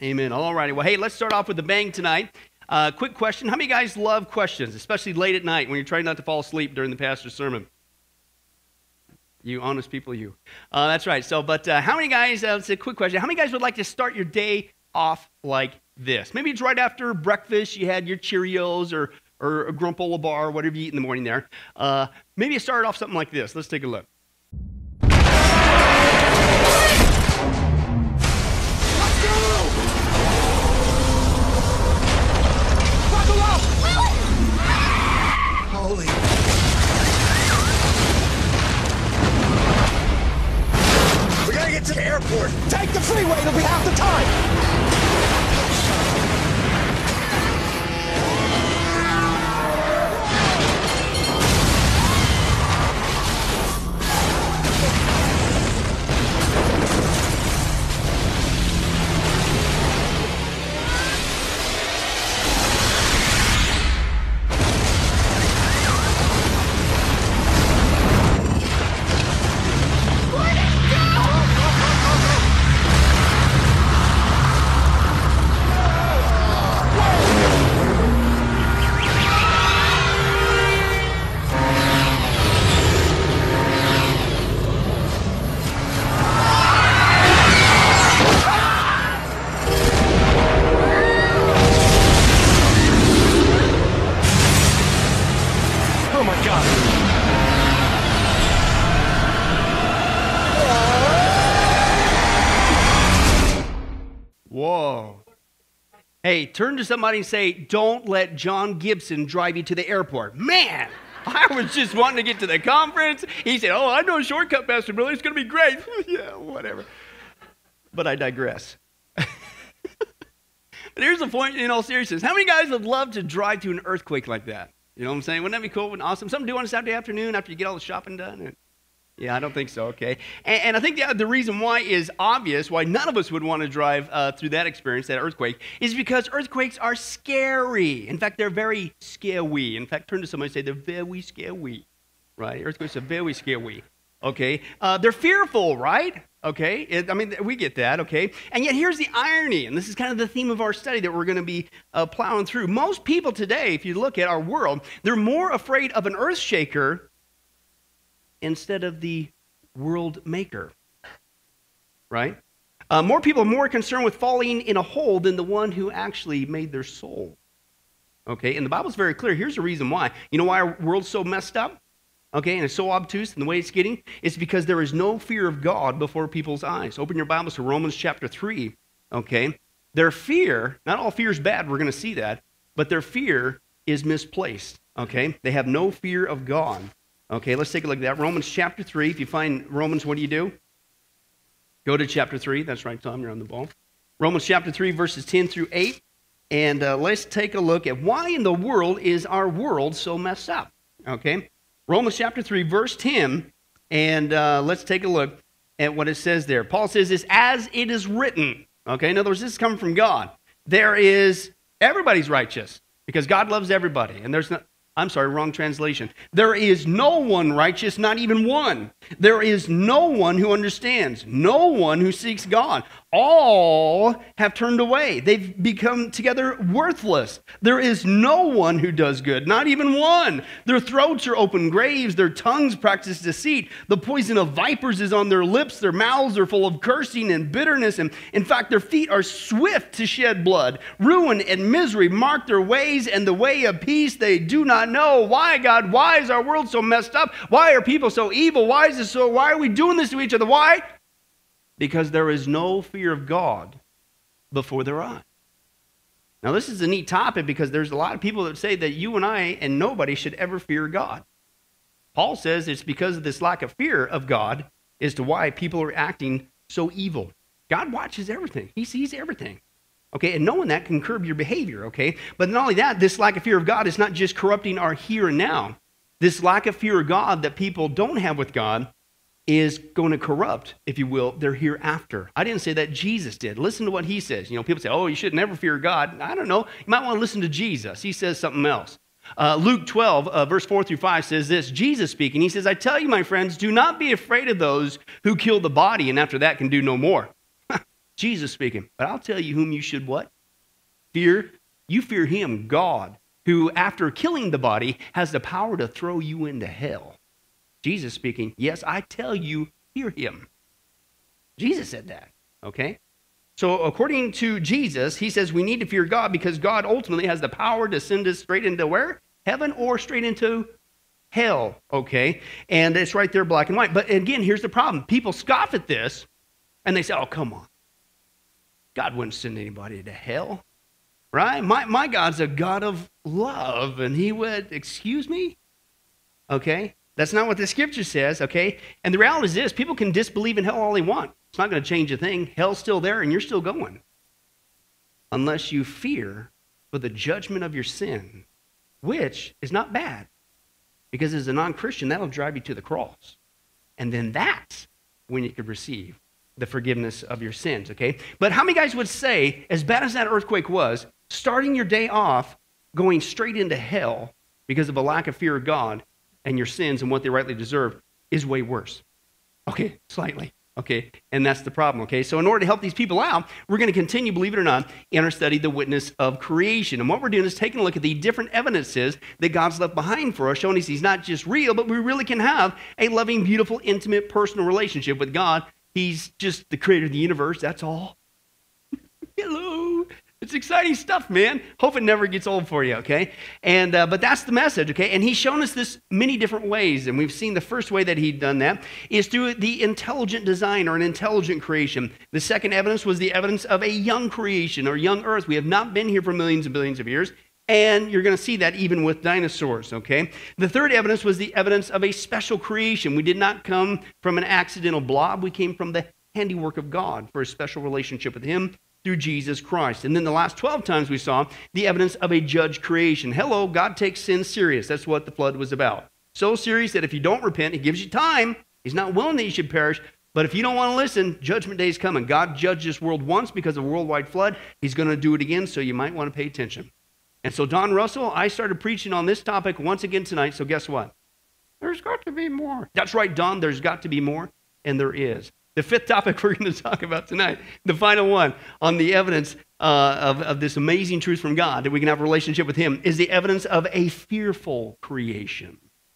Amen. All righty. Well, hey, let's start off with a bang tonight. Quick question. How many guys love questions, especially late at night when you're trying not to fall asleep during the pastor's sermon? You honest people, you. That's right. So, but how many guys, it's a quick question. How many guys would like to start your day off like this? Maybe it's right after breakfast. You had your Cheerios or a granola bar, whatever you eat in the morning there. Maybe you started off something like this. Let's take a look. Holy. We gotta get to the airport. Take the freeway, it'll be half the time. Whoa. Hey, turn to somebody and say, don't let John Gibson drive you to the airport. Man, I was just wanting to get to the conference. He said, oh, I know a shortcut, Pastor Billy. It's going to be great. Yeah, whatever. But I digress. But here's the point in all seriousness. How many guys would love to drive to an earthquake like that? You know what I'm saying? Wouldn't that be cool and awesome? Something to do on a Saturday afternoon after you get all the shopping done? Yeah, I don't think so, okay. And I think the reason why is obvious, why none of us would want to drive through that experience, that earthquake, is because earthquakes are scary. In fact, they're very scary. In fact, turn to somebody and say, they're very scary, right? Earthquakes are very scary, okay. They're fearful, right? Okay, we get that, okay? And yet here's the irony, and this is kind of the theme of our study that we're going to be plowing through. Most people today, if you look at our world, they're more afraid of an earth shaker instead of the world maker, right? More people are more concerned with falling in a hole than the one who actually made their soul, okay? And the Bible's very clear. Here's the reason why. You know why our world's so messed up? Okay, and it's so obtuse in the way it's getting? It's because there is no fear of God before people's eyes. Open your Bibles to Romans chapter 3, okay? Their fear, not all fear is bad, we're going to see that, but their fear is misplaced, okay? They have no fear of God. Okay, let's take a look at that. Romans chapter 3. If you find Romans, what do? Go to chapter 3. That's right, Tom, you're on the ball. Romans chapter 3, verses 10 through 8. And let's take a look at why in the world is our world so messed up. Okay, Romans chapter 3, verse 10. And let's take a look at what it says there. Paul says this, as it is written. Okay, in other words, this is coming from God. Everybody's righteous because God loves everybody. And there's not... I'm sorry, wrong translation. There is no one righteous, not even one. There is no one who understands, no one who seeks God. All have turned away. They've become together worthless. There is no one who does good, not even one. Their throats are open graves. Their tongues practice deceit. The poison of vipers is on their lips. Their mouths are full of cursing and bitterness. And in fact, their feet are swift to shed blood. Ruin and misery mark their ways, and the way of peace they do not know. Why, God? Why is our world so messed up? Why are people so evil? Why is this so? Why are we doing this to each other? Why? Because there is no fear of God before their eyes. Now, this is a neat topic because there's a lot of people that say that you and I and nobody should ever fear God. Paul says it's because of this lack of fear of God as to why people are acting so evil. God watches everything. He sees everything. Okay, and knowing that can curb your behavior, okay? But not only that, this lack of fear of God is not just corrupting our here and now. This lack of fear of God that people don't have with God is going to corrupt, if you will, their hereafter. I didn't say that, Jesus did. Listen to what he says. You know, people say, oh, you should never fear God. I don't know. You might want to listen to Jesus. He says something else. Luke 12, verse 4 through 5 says this, Jesus speaking, he says, I tell you, my friends, do not be afraid of those who kill the body and after that can do no more. Jesus speaking. But I'll tell you whom you should what? Fear. You fear him, God, who after killing the body has the power to throw you into hell. Jesus speaking. Yes, I tell you, fear him. Jesus said that, okay? So according to Jesus, he says we need to fear God because God ultimately has the power to send us straight into where? Heaven or straight into hell, okay? And it's right there black and white. But again, here's the problem. People scoff at this and they say, oh, come on. God wouldn't send anybody to hell, right? My God's a God of love and he would, excuse me? Okay? That's not what the scripture says, okay? And the reality is this, people can disbelieve in hell all they want. It's not going to change a thing. Hell's still there and you're still going. Unless you fear for the judgment of your sin, which is not bad. Because as a non-Christian, that'll drive you to the cross. And then that's when you could receive the forgiveness of your sins, okay? But how many guys would say, as bad as that earthquake was, starting your day off going straight into hell because of a lack of fear of God and your sins and what they rightly deserve is way worse? Okay, slightly. Okay, and that's the problem, okay? So in order to help these people out, we're going to continue, believe it or not, in our study, The Witness of Creation. And what we're doing is taking a look at the different evidences that God's left behind for us, showing us he's not just real, but we really can have a loving, beautiful, intimate, personal relationship with God. He's just the creator of the universe, that's all. Hello. It's exciting stuff, man. Hope it never gets old for you, okay? And but that's the message, okay? And he's shown us this many different ways, and we've seen the first way that he'd done that is through the intelligent design or an intelligent creation. The second evidence was the evidence of a young creation or young earth. We have not been here for millions and billions of years, and you're going to see that even with dinosaurs, okay? The third evidence was the evidence of a special creation. We did not come from an accidental blob. We came from the handiwork of God for a special relationship with him through Jesus Christ. And then the last 12 times we saw the evidence of a judge creation. Hello, God takes sin serious. That's what the flood was about. So serious that if you don't repent, he gives you time. He's not willing that you should perish. But if you don't want to listen, judgment day is coming. God judged this world once because of a worldwide flood. He's going to do it again, so you might want to pay attention. And so Don Russell, I started preaching on this topic once again tonight, so guess what? There's got to be more. That's right, Don, there's got to be more, and there is. The fifth topic we're going to talk about tonight, the final one on the evidence of this amazing truth from God that we can have a relationship with him, is the evidence of a fearful creation.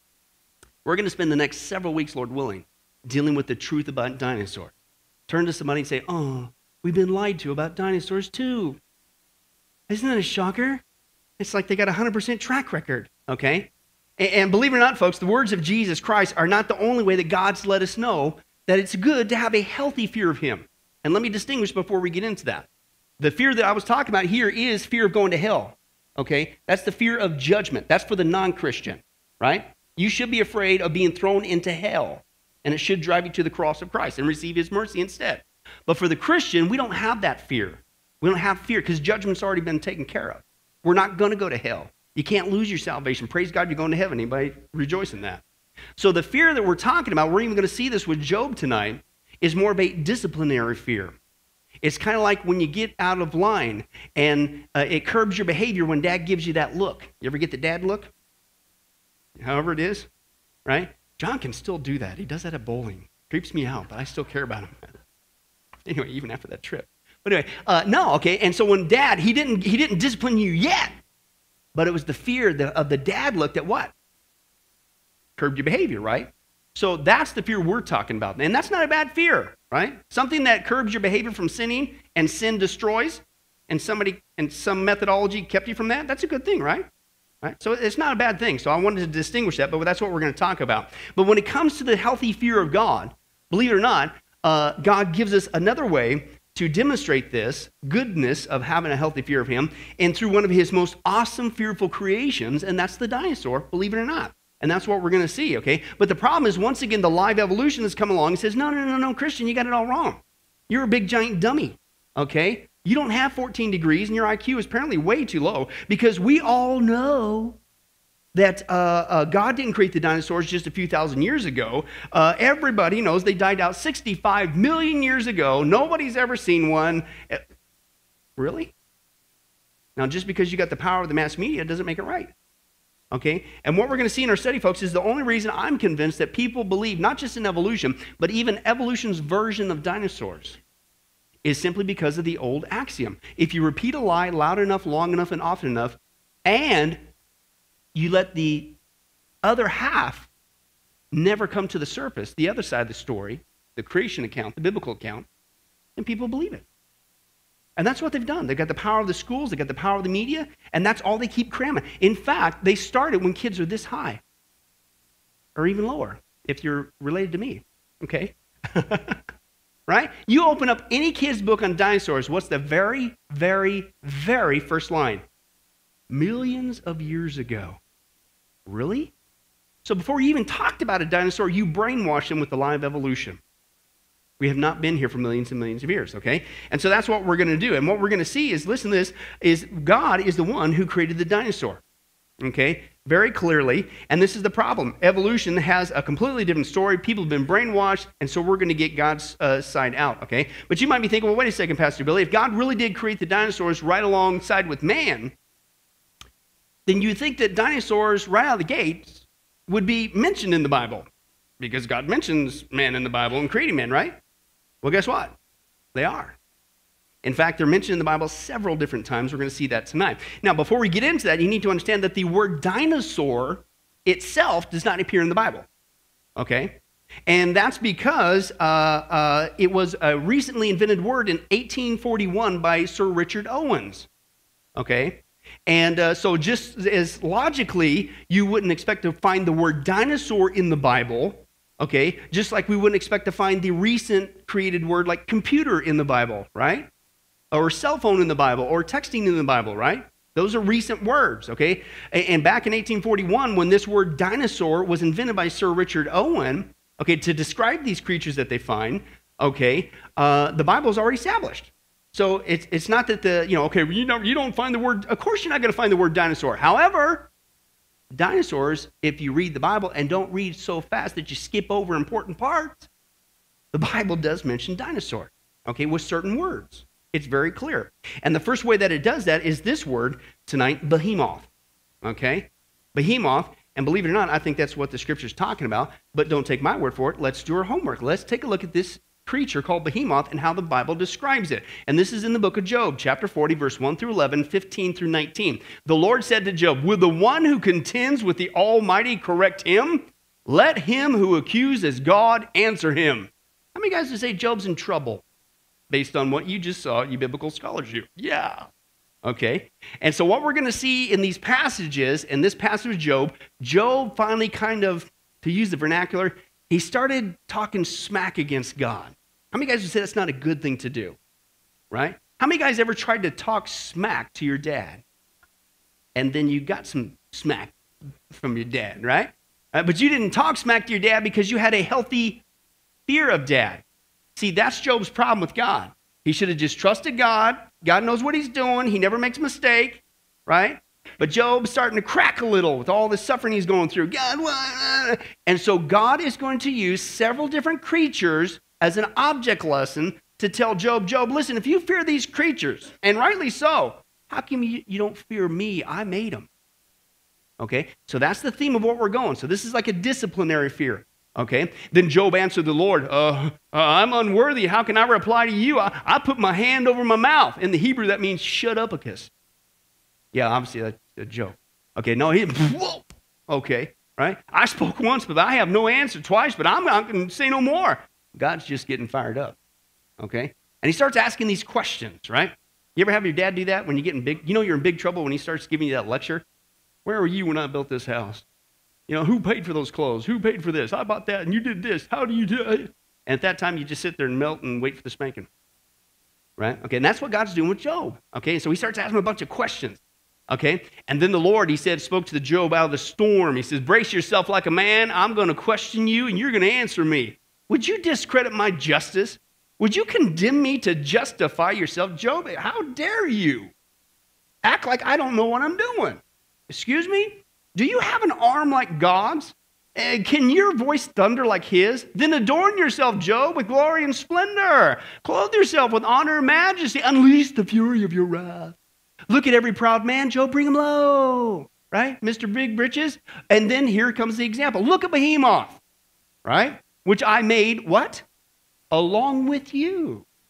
We're going to spend the next several weeks, Lord willing, dealing with the truth about dinosaurs. Turn to somebody and say, oh, we've been lied to about dinosaurs too. Isn't that a shocker? It's like they got a 100% track record, okay? And believe it or not, folks, the words of Jesus Christ are not the only way that God's let us know that it's good to have a healthy fear of him. And let me distinguish before we get into that. The fear that I was talking about here is fear of going to hell, okay? That's the fear of judgment. That's for the non-Christian, right? You should be afraid of being thrown into hell, and it should drive you to the cross of Christ and receive his mercy instead. But for the Christian, we don't have that fear. We don't have fear because judgment's already been taken care of. We're not going to go to hell. You can't lose your salvation. Praise God, you're going to heaven. Anybody rejoice in that? So the fear that we're talking about, we're even going to see this with Job tonight, is more of a disciplinary fear. It's kind of like when you get out of line and it curbs your behavior when dad gives you that look. You ever get the dad look? However it is, right? John can still do that. He does that at bowling. Creeps me out, but I still care about him. Anyway, even after that trip. But anyway, no, okay. And so when dad, he didn't discipline you yet, but it was the fear of the dad look that what? Curbed your behavior, right? So that's the fear we're talking about. And that's not a bad fear, right? Something that curbs your behavior from sinning and sin destroys, and somebody and some methodology kept you from that, that's a good thing, right? Right? So it's not a bad thing. So I wanted to distinguish that, but that's what we're going to talk about. But when it comes to the healthy fear of God, believe it or not, God gives us another way to demonstrate this goodness of having a healthy fear of him, and through one of his most awesome, fearful creations, and that's the dinosaur, believe it or not. And that's what we're going to see, okay? But the problem is, once again, the live evolution has come along and says, no, Christian, you got it all wrong. You're a big, giant dummy, okay? You don't have 14 degrees, and your IQ is apparently way too low, because we all know that God didn't create the dinosaurs just a few thousand years ago. Everybody knows they died out 65 million years ago. Nobody's ever seen one. Really? Now, just because you got the power of the mass media doesn't make it right. Okay? And what we're going to see in our study, folks, is the only reason I'm convinced that people believe, not just in evolution, but even evolution's version of dinosaurs, is simply because of the old axiom. If you repeat a lie loud enough, long enough, and often enough, and you let the other half never come to the surface, the other side of the story, the creation account, the biblical account, and people believe it. And that's what they've done. They've got the power of the schools, they've got the power of the media, and that's all they keep cramming. In fact, they started when kids are this high, or even lower, if you're related to me, okay? Right? You open up any kid's book on dinosaurs, what's the very, very, very first line? Millions of years ago. Really? So before you even talked about a dinosaur, you brainwashed them with the lie of evolution. We have not been here for millions and millions of years, okay? And so that's what we're going to do. And what we're going to see is, listen to this, is God is the one who created the dinosaur, okay? Very clearly. And this is the problem. Evolution has a completely different story. People have been brainwashed, and so we're going to get God's side out, okay? But you might be thinking, well, wait a second, Pastor Billy. If God really did create the dinosaurs right alongside with man, then you think that dinosaurs right out of the gate would be mentioned in the Bible, because God mentions man in the Bible and creating man, right? Well, guess what? They are. In fact, they're mentioned in the Bible several different times. We're going to see that tonight. Now, before we get into that, you need to understand that the word dinosaur itself does not appear in the Bible, okay? And that's because it was a recently invented word in 1841 by Sir Richard Owens, okay? And so just as logically, you wouldn't expect to find the word dinosaur in the Bible, okay? Just like we wouldn't expect to find the recent created word like computer in the Bible, right? Or cell phone in the Bible, or texting in the Bible, right? Those are recent words, okay? And back in 1841, when this word dinosaur was invented by Sir Richard Owen, okay, to describe these creatures that they find, okay, the Bible is already established. So it's not that you don't find the word, of course you're not going to find the word dinosaur. However, dinosaurs, if you read the Bible and don't read so fast that you skip over important parts, the Bible does mention dinosaur, okay, with certain words. It's very clear. And the first way that it does that is this word tonight, behemoth, okay? Behemoth, and believe it or not, I think that's what the scripture's talking about, but don't take my word for it. Let's do our homework. Let's take a look at this creature called behemoth and how the Bible describes it. And this is in the book of Job, chapter 40, verse 1 through 11, 15 through 19. The Lord said to Job, "Will the one who contends with the Almighty correct him? Let him who accuses God answer him." How many guys would say Job's in trouble based on what you just saw, you biblical scholars? Yeah. Okay. And so what we're going to see in these passages, in this passage of Job, Job finally kind of, to use the vernacular, he started talking smack against God. How many guys would say that's not a good thing to do, right? How many guys ever tried to talk smack to your dad? And then you got some smack from your dad, right? But you didn't talk smack to your dad because you had a healthy fear of dad. See, that's Job's problem with God. He should have just trusted God. God knows what he's doing. He never makes a mistake, right? But Job's starting to crack a little with all the suffering he's going through. God, what? And so God is going to use several different creatures as an object lesson to tell Job, listen, if you fear these creatures, and rightly so, how come you don't fear me? I made them. Okay, so that's the theme of what we're going. So this is like a disciplinary fear. Okay, then Job answered the Lord, I'm unworthy. How can I reply to you? I put my hand over my mouth. In the Hebrew, that means shut up a kiss. Yeah, obviously that's a joke. Okay, no, whoa. Okay, right? I spoke once, but I have no answer. Twice, but I'm not going to say no more. God's just getting fired up. Okay, and he starts asking these questions, right? You ever have your dad do that when you get in big, you're in big trouble when he starts giving you that lecture? Where were you when I built this house? Who paid for those clothes? Who paid for this? I bought that and you did this. How do you do it? And at that time, you just sit there and melt and wait for the spanking. Right? Okay, and that's what God's doing with Job. Okay, so he starts asking him a bunch of questions. Okay, and then the Lord, he said, spoke to the Job out of the storm. He says, brace yourself like a man. I'm going to question you and you're going to answer me. Would you discredit my justice? Would you condemn me to justify yourself? Job, how dare you act like I don't know what I'm doing? Excuse me? Do you have an arm like God's? Can your voice thunder like his? Then adorn yourself, Job, with glory and splendor. Clothe yourself with honor and majesty. Unleash the fury of your wrath. Look at every proud man, Job, bring him low. Right? Mr. Big Britches. And then here comes the example. Look at Behemoth. Right? Which I made, what? Along with you.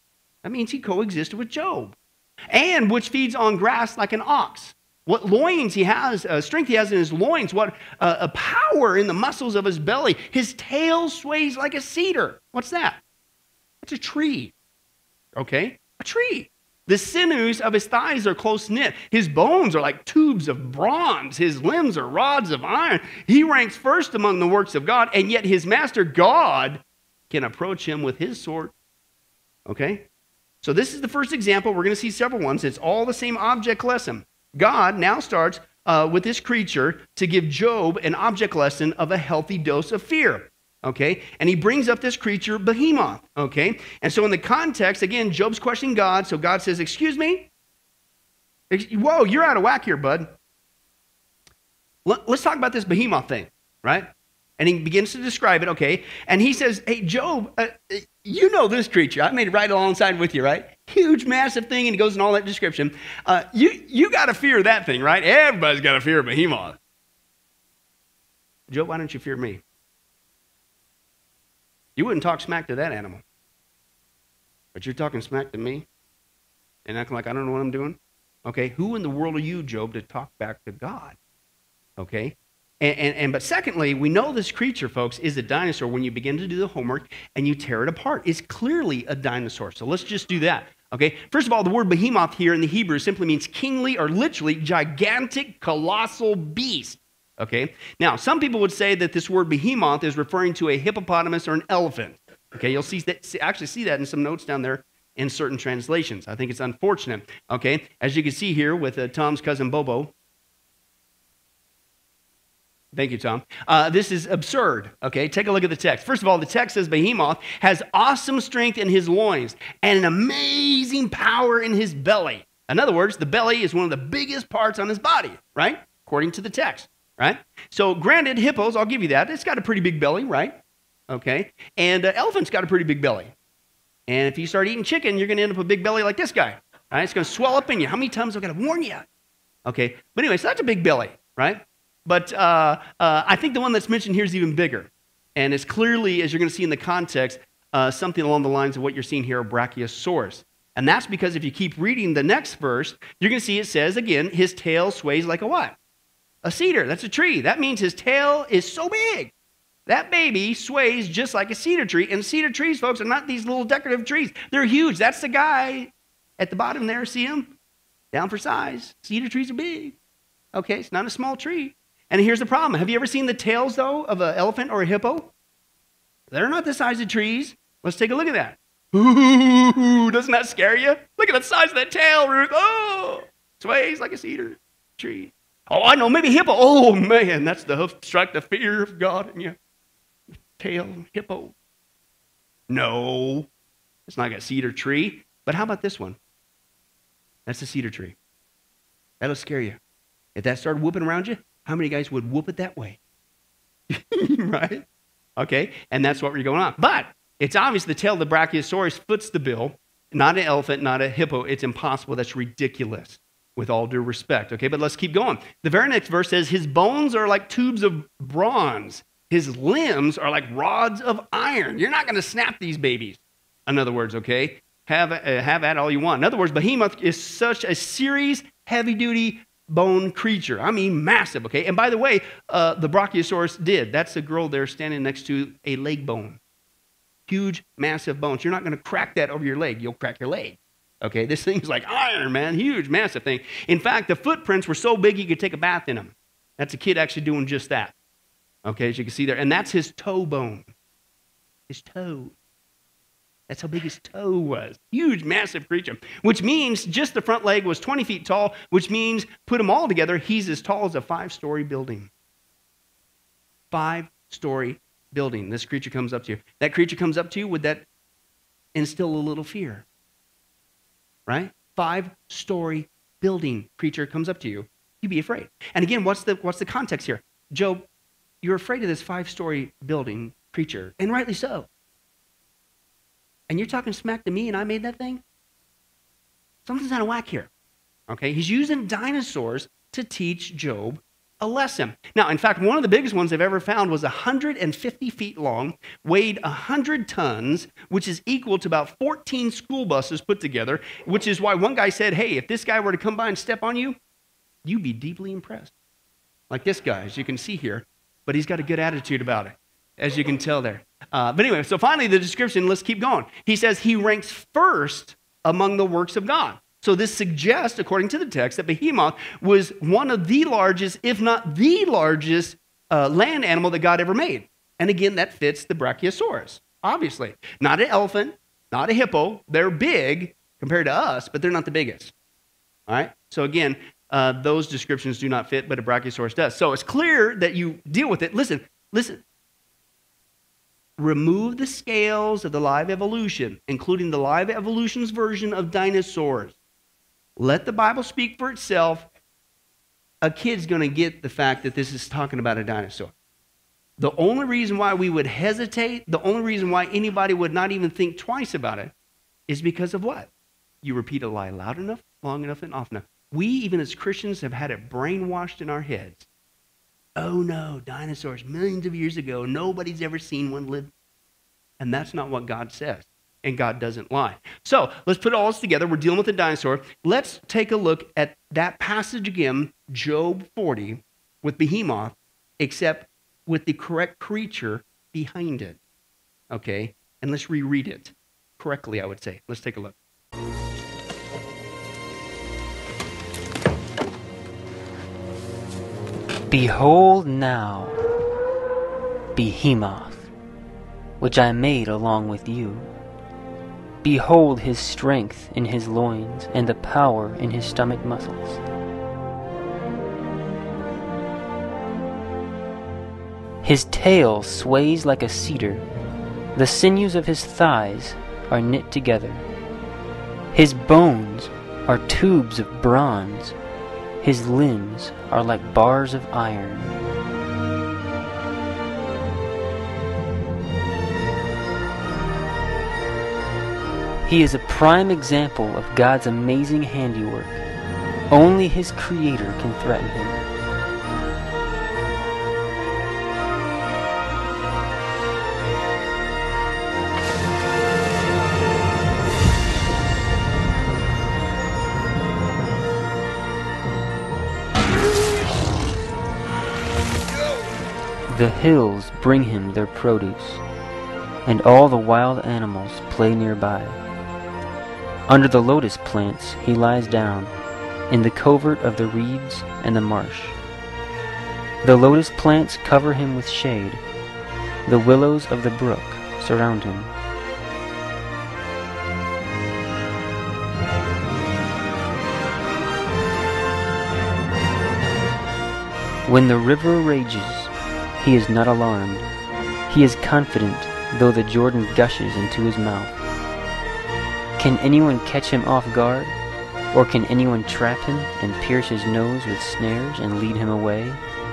That means he coexisted with Job. And which feeds on grass like an ox. What loins he has, strength he has in his loins, what a power in the muscles of his belly. His tail sways like a cedar. What's that? It's a tree. Okay? A tree. The sinews of his thighs are close knit. His bones are like tubes of bronze. His limbs are rods of iron. He ranks first among the works of God, and yet his master God can approach him with his sword. Okay? So this is the first example. We're going to see several ones. It's all the same object lesson. God now starts with this creature to give Job an object lesson of a healthy dose of fear. Okay? And he brings up this creature, Behemoth. Okay? And so in the context, again, Job's questioning God. So God says, excuse me? Whoa, you're out of whack here, bud. Let's talk about this Behemoth thing, right? And he begins to describe it, okay? And he says, hey, Job, you know this creature. I made it right alongside with you, right? Huge, massive thing, and he goes in all that description. You got to fear that thing, right? Everybody's got to fear Behemoth. Job, why don't you fear me? You wouldn't talk smack to that animal. But you're talking smack to me and acting like I don't know what I'm doing? Okay, who in the world are you, Job, to talk back to God? Okay? But secondly, we know this creature, folks, is a dinosaur when you begin to do the homework and you tear it apart. It's clearly a dinosaur. So let's just do that. Okay? First of all, the word behemoth here in the Hebrew simply means kingly or literally gigantic, colossal beast. Okay? Now, some people would say that this word behemoth is referring to a hippopotamus or an elephant. Okay? You'll actually see that in some notes down there in certain translations. I think it's unfortunate. Okay? As you can see here with Tom's cousin Bobo. Thank you, Tom. This is absurd, okay? Take a look at the text. First of all, the text says Behemoth has awesome strength in his loins and an amazing power in his belly. In other words, the belly is one of the biggest parts on his body, right? According to the text, right? So granted, hippos, I'll give you that. It's got a pretty big belly, right? Okay? And elephant's got a pretty big belly. And if you start eating chicken, you're going to end up with a big belly like this guy, right? It's going to swell up in you. How many times have I got to warn you? Okay? But anyway, so that's a big belly, right? But I think the one that's mentioned here is even bigger. And it's clearly, as you're going to see in the context, something along the lines of what you're seeing here, a brachiosaurus. And that's because if you keep reading the next verse, you're going to see it says, again, his tail sways like a what? A cedar. That's a tree. That means his tail is so big. That baby sways just like a cedar tree. And cedar trees, folks, are not these little decorative trees. They're huge. That's the guy at the bottom there. See him? Down for size. Cedar trees are big. Okay, it's not a small tree. And here's the problem. Have you ever seen the tails, though, of an elephant or a hippo? They're not the size of trees. Let's take a look at that. Ooh, doesn't that scare you? Look at the size of that tail, Ruth. Oh, sways like a cedar tree. Oh, I know, maybe hippo. Oh, man, that's the hoof strike the fear of God in you. Tail, hippo. No, it's not like a cedar tree. But how about this one? That's a cedar tree. That'll scare you. If that started whooping around you, how many guys would whoop it that way? Right? Okay, and that's what we're going on. But it's obvious the tail of the brachiosaurus foots the bill. Not an elephant, not a hippo. It's impossible. That's ridiculous, with all due respect. Okay, but let's keep going. The very next verse says, his bones are like tubes of bronze. His limbs are like rods of iron. You're not going to snap these babies. In other words, okay? Have at all you want. In other words, Behemoth is such a serious, heavy-duty bone creature. I mean, massive, okay? And by the way, the brachiosaurus did. That's the girl there standing next to a leg bone. Huge, massive bones. You're not going to crack that over your leg. You'll crack your leg, okay? This thing's like iron, man. Huge, massive thing. In fact, the footprints were so big you could take a bath in them. That's a kid actually doing just that, okay, as you can see there. And that's his toe bone. His toe. That's how big his toe was. Huge, massive creature. Which means just the front leg was 20 feet tall, which means put them all together, he's as tall as a 5-story building. 5-story building. This creature comes up to you. That creature comes up to you, would that instill a little fear? Right? 5-story building creature comes up to you. You'd be afraid. And again, what's the context here? Job, you're afraid of this 5-story building creature, and rightly so. And you're talking smack to me and I made that thing? Something's out of whack here. Okay? He's using dinosaurs to teach Job a lesson. Now, in fact, one of the biggest ones I've ever found was 150 feet long, weighed 100 tons, which is equal to about 14 school buses put together, which is why one guy said, hey, if this guy were to come by and step on you, you'd be deeply impressed. Like this guy, as you can see here, but he's got a good attitude about it, as you can tell there. But anyway, so finally the description, let's keep going. He says he ranks first among the works of God. So this suggests, according to the text, that Behemoth was one of the largest, if not the largest, land animal that God ever made. And again, that fits the Brachiosaurus, obviously. Not an elephant, not a hippo. They're big compared to us, but they're not the biggest. All right? So again, those descriptions do not fit, but a Brachiosaurus does. So it's clear that you deal with it. Listen. Remove the scales of the live evolution, including the live evolution's version of dinosaurs. Let the Bible speak for itself. A kid's going to get the fact that this is talking about a dinosaur. The only reason why we would hesitate, the only reason why anybody would not even think twice about it is because of what? You repeat a lie loud enough, long enough, and often enough. We, even as Christians, have had it brainwashed in our heads. Oh no, dinosaurs, millions of years ago, nobody's ever seen one live. And that's not what God says. And God doesn't lie. So let's put all this together. We're dealing with a dinosaur. Let's take a look at that passage again, Job 40, with Behemoth, except with the correct creature behind it. Okay? And let's reread it correctly, I would say. Let's take a look. Behold now, Behemoth, which I made along with you. Behold his strength in his loins, and the power in his stomach muscles. His tail sways like a cedar. The sinews of his thighs are knit together. His bones are tubes of bronze. His limbs are like bars of iron. He is a prime example of God's amazing handiwork. Only his Creator can threaten him. The hills bring him their produce, and all the wild animals play nearby. Under the lotus plants he lies down, in the covert of the reeds and the marsh. The lotus plants cover him with shade. The willows of the brook surround him. When the river rages, he is not alarmed. He is confident, though the Jordan gushes into his mouth. Can anyone catch him off guard? Or can anyone trap him and pierce his nose with snares and lead him away?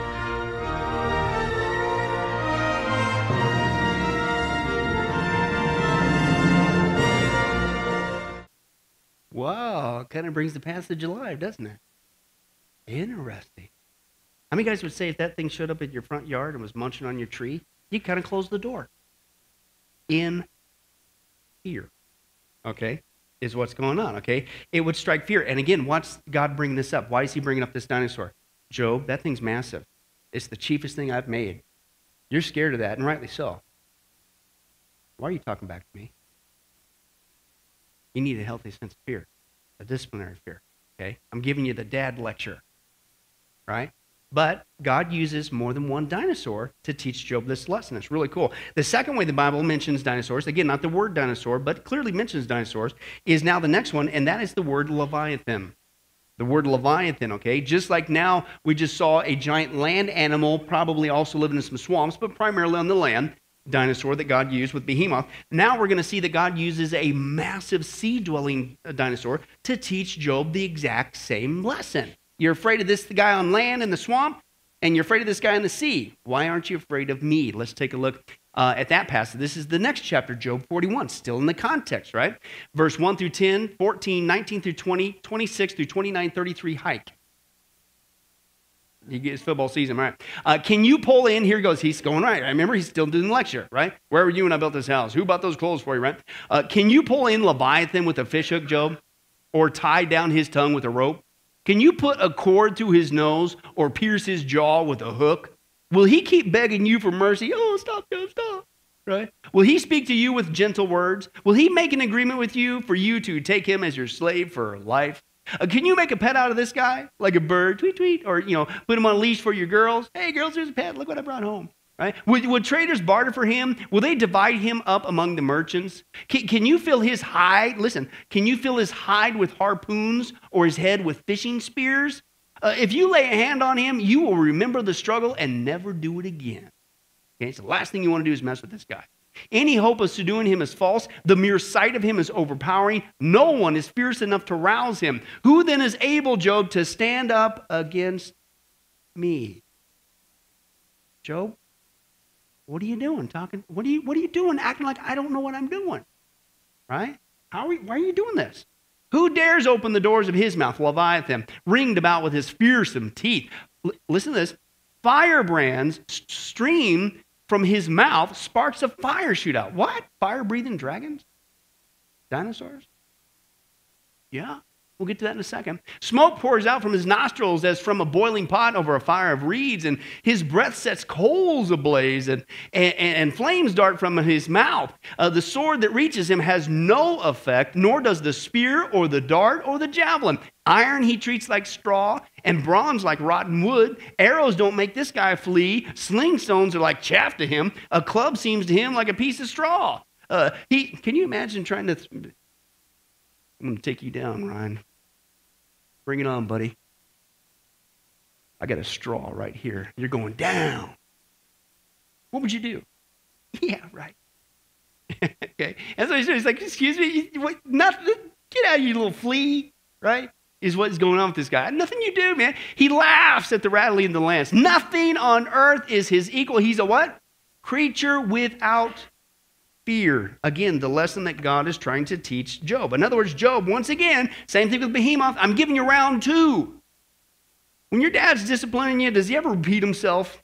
Wow, kind of brings the passage alive, doesn't it? Interesting. How many guys would say if that thing showed up at your front yard and was munching on your tree, you kind of close the door? In fear, okay, is what's going on, okay? It would strike fear. And again, what's God bringing this up? Why is he bringing up this dinosaur? Job, that thing's massive. It's the cheapest thing I've made. You're scared of that, and rightly so. Why are you talking back to me? You need a healthy sense of fear, a disciplinary fear, okay? I'm giving you the dad lecture, right? But God uses more than one dinosaur to teach Job this lesson. It's really cool. The second way the Bible mentions dinosaurs, again, not the word dinosaur, but clearly mentions dinosaurs, is now the next one, and that is the word Leviathan. The word Leviathan, okay? Just like now we just saw a giant land animal, probably also living in some swamps, but primarily on the land, dinosaur that God used with Behemoth. Now we're going to see that God uses a massive sea-dwelling dinosaur to teach Job the exact same lesson. You're afraid of this guy on land in the swamp, and you're afraid of this guy in the sea. Why aren't you afraid of me? Let's take a look at that passage. This is the next chapter, Job 41, still in the context, right? Verse 1 through 10, 14, 19 through 20, 26 through 29, 33, hike. He gets football season, right? Can you pull in? Here he goes. He's going right. I remember he's still doing the lecture, right? Where were you when I built this house? Who bought those clothes for you, right? Can you pull in Leviathan with a fishhook, Job? Or tie down his tongue with a rope? Can you put a cord through his nose or pierce his jaw with a hook? Will he keep begging you for mercy? Oh, stop, Job, stop. Right? Will he speak to you with gentle words? Will he make an agreement with you for you to take him as your slave for life? Can you make a pet out of this guy? Like a bird, tweet, tweet, or, put him on a leash for your girls? Hey, girls, here's a pet. Look what I brought home. Right? Would traders barter for him? Will they divide him up among the merchants? Can you fill his hide? Listen, can you fill his hide with harpoons or his head with fishing spears? If you lay a hand on him, you will remember the struggle and never do it again. Okay, so the last thing you want to do is mess with this guy. Any hope of subduing him is false. The mere sight of him is overpowering. No one is fierce enough to rouse him. Who then is able, Job, to stand up against me? Job, what are you doing? What are you doing? Acting like I don't know what I'm doing. Right? Why are you doing this? Who dares open the doors of his mouth? Leviathan, ringed about with his fearsome teeth. Listen to this. Firebrands stream from his mouth, sparks of fire shoot out. What? Fire-breathing dragons? Dinosaurs? Yeah, we'll get to that in a second. Smoke pours out from his nostrils as from a boiling pot over a fire of reeds, and his breath sets coals ablaze, and flames dart from his mouth. The sword that reaches him has no effect, nor does the spear or the dart or the javelin. Iron he treats like straw, and bronze like rotten wood. Arrows don't make this guy flee. Sling stones are like chaff to him. A club seems to him like a piece of straw. Can you imagine trying to... I'm going to take you down, Ryan. Bring it on, buddy. I got a straw right here. You're going down. What would you do? Yeah, right. Okay. And so he's like, excuse me, what, nothing? Get out of you little flea, right? Is what's going on with this guy. Nothing you do, man. He laughs at the rattling of the lance. Nothing on earth is his equal. He's a what? Creature without fear. Again, the lesson that God is trying to teach Job. In other words, Job, once again, same thing with Behemoth. I'm giving you round two. When your dad's disciplining you, does he ever repeat himself?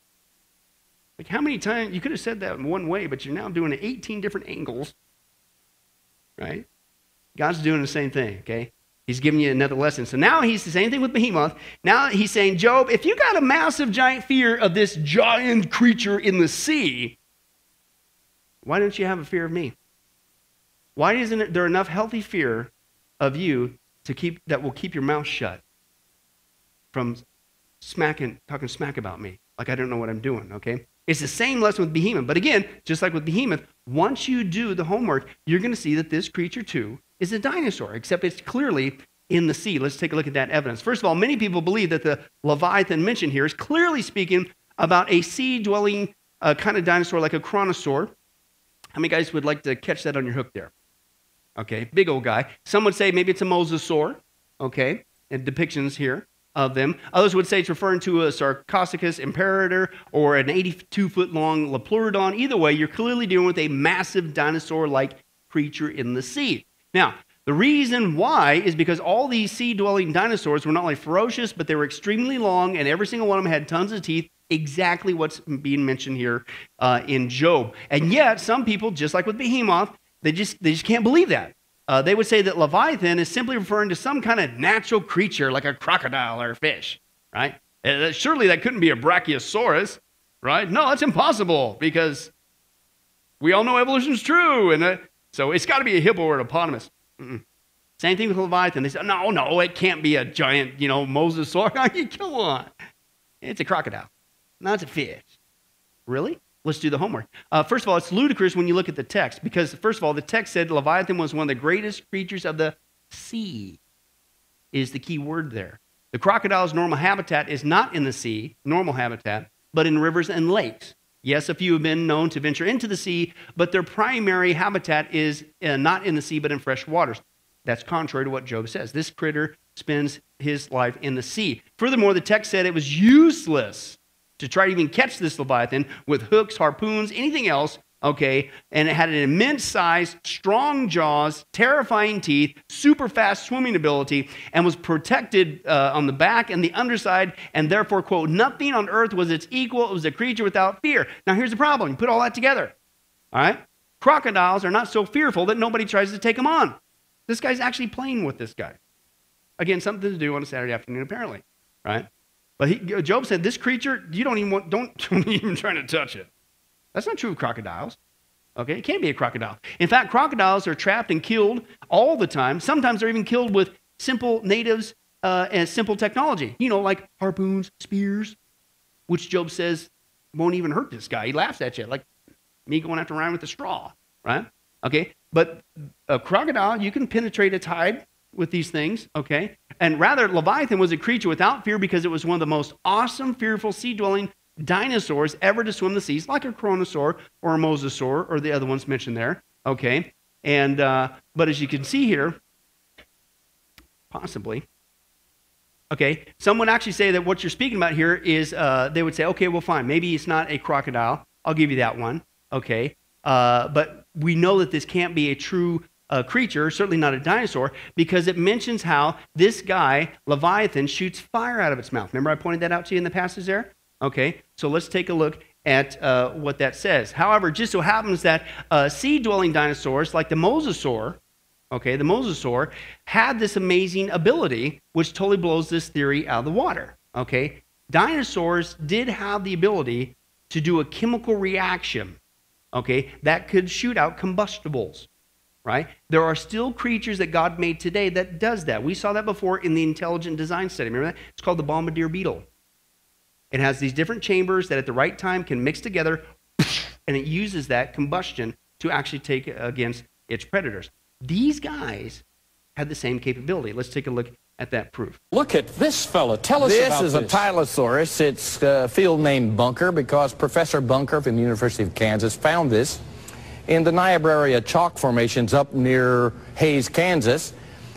Like how many times? You could have said that in one way, but you're now doing it 18 different angles. Right? God's doing the same thing, okay? He's giving you another lesson. So now he's the same thing with Behemoth. Now he's saying, Job, if you got a massive giant fear of this giant creature in the sea, why don't you have a fear of me? Why isn't there enough healthy fear of you that will keep your mouth shut from talking smack about me, like I don't know what I'm doing, okay? It's the same lesson with Behemoth. But again, just like with Behemoth, once you do the homework, you're going to see that this creature too is a dinosaur, except it's clearly in the sea. Let's take a look at that evidence. First of all, many people believe that the Leviathan mentioned here is clearly speaking about a sea-dwelling kind of dinosaur like a chronosaur. How many guys would like to catch that on your hook there? Okay, big old guy. Some would say maybe it's a mosasaur, okay, and depictions here of them. Others would say it's referring to a Sarcosuchus imperator or an 82-foot-long Lepleurodon. Either way, you're clearly dealing with a massive dinosaur-like creature in the sea. Now, the reason why is because all these sea-dwelling dinosaurs were not only ferocious, but they were extremely long, and every single one of them had tons of teeth, exactly what's being mentioned here in Job. And yet, some people, just like with Behemoth, they just can't believe that. They would say that Leviathan is simply referring to some kind of natural creature like a crocodile or a fish, right? Surely that couldn't be a brachiosaurus, right? No, that's impossible because we all know evolution is true. And so it's got to be a hippo or an hippopotamus. Same thing with Leviathan. They said, no, it can't be a giant, mosasaur. Come on. It's a crocodile. No, it's a fish. Really? Let's do the homework. First of all, it's ludicrous when you look at the text because, first of all, the text said Leviathan was one of the greatest creatures of the sea is the key word there. The crocodile's normal habitat is not in the sea, normal habitat, but in rivers and lakes. Yes, a few have been known to venture into the sea, but their primary habitat is not in the sea, but in fresh waters. That's contrary to what Job says. This critter spends his life in the sea. Furthermore, the text said it was useless to try to even catch this Leviathan with hooks, harpoons, anything else, okay, and it had an immense size, strong jaws, terrifying teeth, super fast swimming ability, and was protected on the back and the underside, and therefore, quote, nothing on earth was its equal. It was a creature without fear. Now, here's the problem. You put all that together, all right? Crocodiles are not so fearful that nobody tries to take them on. This guy's actually playing with this guy. Again, something to do on a Saturday afternoon, apparently, right? But Job said, this creature, you don't even try to touch it. That's not true of crocodiles. Okay, it can't be a crocodile. In fact, crocodiles are trapped and killed all the time. Sometimes they're even killed with simple natives and simple technology. You know, like harpoons, spears, which Job says won't even hurt this guy. He laughs at you, like me going after Ryan with a straw, right? Okay, but a crocodile, you can penetrate its hide with these things, okay? And rather, Leviathan was a creature without fear because it was one of the most awesome, fearful, sea-dwelling dinosaurs ever to swim the seas, like a chronosaur or a mosasaur or the other ones mentioned there, okay? And but as you can see here, possibly, okay, some would actually say that what you're speaking about here is, they would say, okay, well, fine, maybe it's not a crocodile. I'll give you that one, okay? But we know that this can't be a true creature, certainly not a dinosaur, because it mentions how this guy, Leviathan, shoots fire out of its mouth. Remember I pointed that out to you in the passage there? Okay, so let's take a look at what that says. However, it just so happens that sea-dwelling dinosaurs like the mosasaur, okay, the mosasaur, had this amazing ability which totally blows this theory out of the water, okay? Dinosaurs did have the ability to do a chemical reaction, okay, that could shoot out combustibles, right? There are still creatures that God made today that does that. We saw that before in the intelligent design study. Remember that? It's called the bombardier beetle. It has these different chambers that at the right time can mix together, and it uses that combustion to actually take against its predators. These guys had the same capability. Let's take a look at that proof. Look at this fella. Tell us about this. This is a Tylosaurus. It's a field name Bunker because Professor Bunker from the University of Kansas found this in the Niobrara chalk formations up near Hays, Kansas.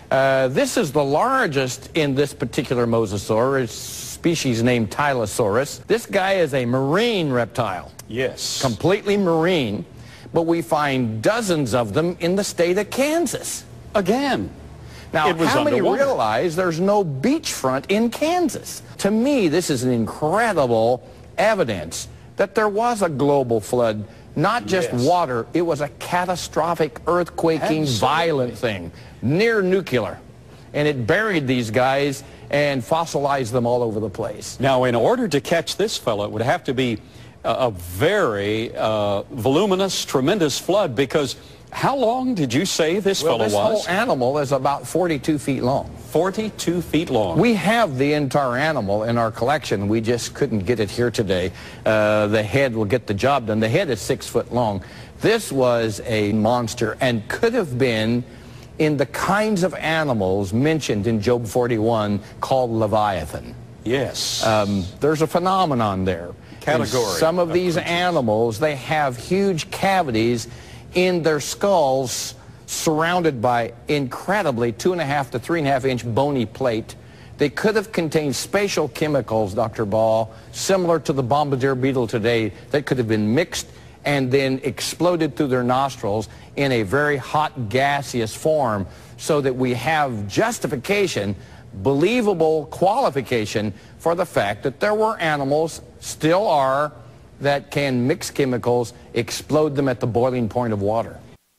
This is the largest in this particular mosasaur. It's species named Tylosaurus. This guy is a marine reptile. Yes. Completely marine, but we find dozens of them in the state of Kansas. Again. Now, It was how many underwater. realize there's no beachfront in Kansas? To me, this is an incredible evidence that there was a global flood, not just Yes. water. It was a catastrophic, earthquaking, Absolutely. violent thing, near nuclear. And it buried these guys and fossilized them all over the place. Now, in order to catch this fellow, it would have to be a very voluminous, tremendous flood, because how long did you say this Well, fellow this was? whole animal is about 42 feet long. 42 feet long. We have the entire animal in our collection. We just couldn't get it here today. The head will get the job done. The head is 6 foot long. This was a monster and could have been in the kinds of animals mentioned in Job 41 called Leviathan. Yes. There's a phenomenon there. Category In some of of these creatures. animals, they have huge cavities in their skulls surrounded by incredibly 2.5 to 3.5 inch bony plate. They could have contained spatial chemicals, Dr. Ball, similar to the bombardier beetle today, that could have been mixed and then exploded through their nostrils in a very hot gaseous form, so that we have justification, believable qualification for the fact that there were animals, still are, that can mix chemicals, explode them at the boiling point of water.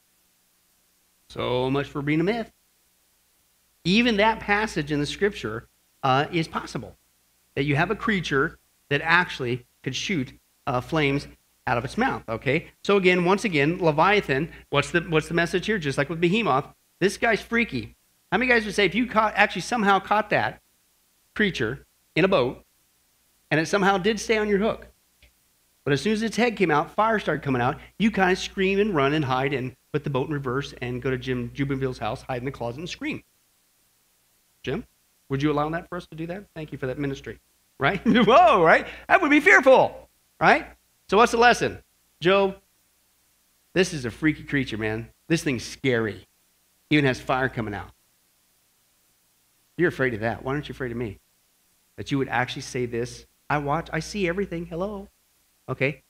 So much for being a myth. Even that passage in the scripture is possible, that you have a creature that actually could shoot flames out of its mouth, okay? So again, once again, Leviathan, what's the message here? Just like with Behemoth, this guy's freaky. How many guys would say if you actually somehow caught that creature in a boat and it somehow did stay on your hook, but as soon as its head came out, fire started coming out, you kind of scream and run and hide and put the boat in reverse and go to Jim Jubenville's house, hide in the closet and scream. Jim, would you allow that for us to do that? Thank you for that ministry, right? Whoa, right? That would be fearful, right? So what's the lesson? Job, this is a freaky creature, man. This thing's scary. Even has fire coming out. You're afraid of that. Why aren't you afraid of me? That you would actually say this. I see everything. Hello. Okay.